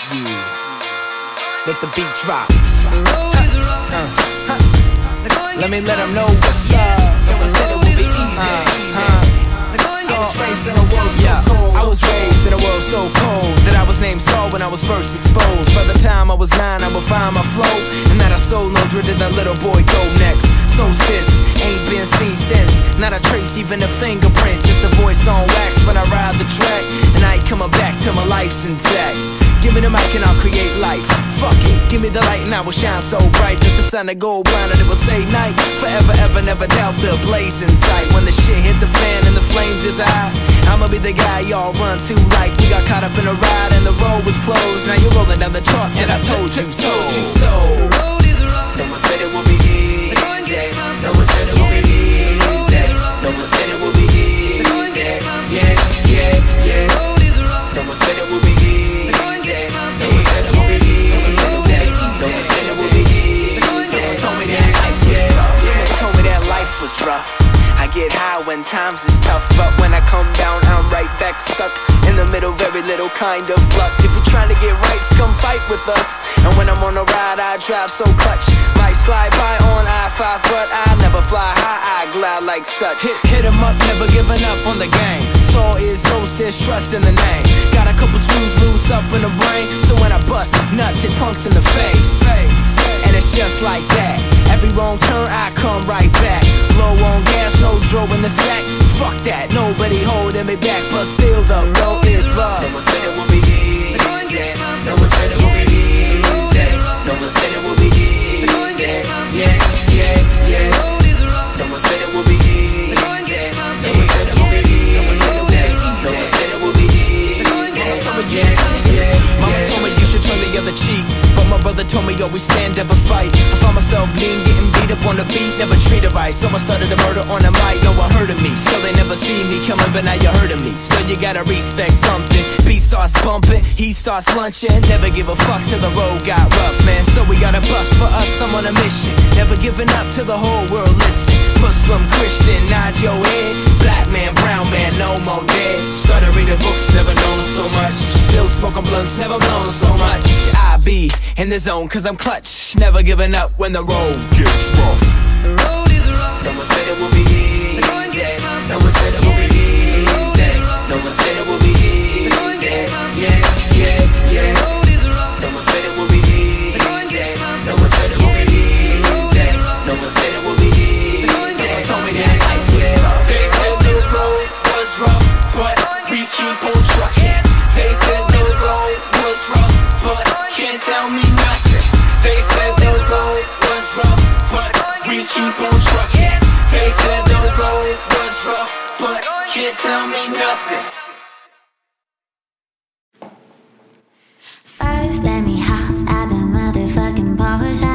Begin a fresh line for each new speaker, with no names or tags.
Let the beat drop.
The road is rough.
Let me let them know what's up.
No one said it would be easy.
I was raised in a world so cold that I was named Saul when I was first exposed. By the time I was 9, I would find my flow, and that our soul knows where did that little boy go next. So this ain't been seen since. Not a trace, even a fingerprint. Just a voice on wax when I ride the track, and I ain't coming back till my life's intact. Give me the mic and I'll create life. Fuck it, give me the light and I will shine so bright that the sun will go blind and it will stay night. Forever, ever, never doubt the blazing sight. When the shit hit the fan and the flames is high, I'ma be the guy y'all run to like. We got caught up in a ride and the road was closed. Now you're rolling down the charts and I told you so.
The road is rough.
No one said it would be easy. No one said it would be easy. No one said it would be easy. Yeah, yeah, yeah.
The road is rough.
No one said it would be easy. No one said it would be easy. No one said it would be easy. Someone told me that life was rough. Someone told me that life was rough. I get high when times is tough, but when I come down, I'm right back stuck in the middle, very little kind of luck. If you're trying to get right, come fight with us. And when I'm on a ride, I drive so clutch. Might slide by on I-5, but I never fly high, I glide like such. Hit 'em up, never giving up on the game. Soul is host, there's trust in the name. Got a couple screws loose up in the brain, so when I bust nuts, it punks in the face. And it's just like that. Every wrong turn, I come right back. Low on gas, no dro in the sack. Fuck that, nobody holding me back, but still the road is rough. No one said it would be easy. No one said it would be easy. No one said it would be easy. Yeah, yeah, yeah.
The road is rough.
No one said it would be easy. No one said it would be easy. No one said it would be easy. Mama told me, Mama told me you should turn the other cheek, but my brother told me always stand up and fight. I found myself lean, getting beat up on the beat, never treated right. So I started a murder on the mic, no one heard of me. So they never see me coming, but now you heard of me. So you gotta respect something. Beat starts bumping, he starts lunching. Never give a fuck till the road got rough, man. So we gotta bust for us, I'm on a mission. Never giving up till the whole world listen. Muslim, Christian, nod your head. Black man, brown man, no more dead. Started reading books, never known so much. Still smoking blunts, never blown so much. I be in the zone cause I'm clutch. Never giving up when the road gets rough.
The road is rough.
No one said it would be easy. No one said it would be easy. No one said it would be easy. Yeah, yeah, yeah.
The road is rough.
No one said it would be easy. No one said it would be easy. No one said it would be easy. Someone told me that life was rough. They said the road was rough, but we keep on trucking. They said the road was rough, but can't tell me nothing. They said the road was rough, but we keep on trucking. They said the road was rough, but can't tell me nothing.
First, let me hop out the motherfucking Porsche.